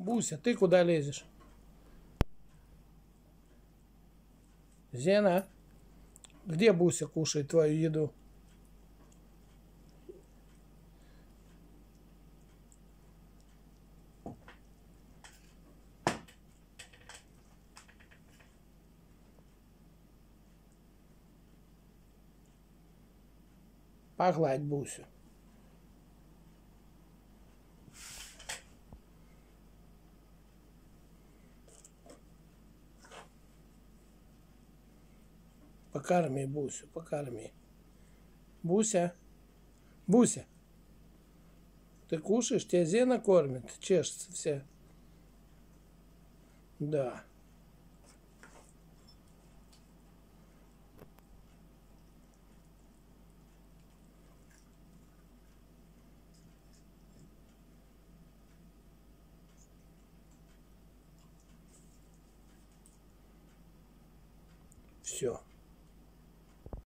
Буся, ты куда лезешь? Зена, где Буся кушает твою еду? Погладь Бусю. Покорми Бусю, покорми. Буся, Буся, ты кушаешь? Тебя Зена кормит, чешется вся. Да. Все.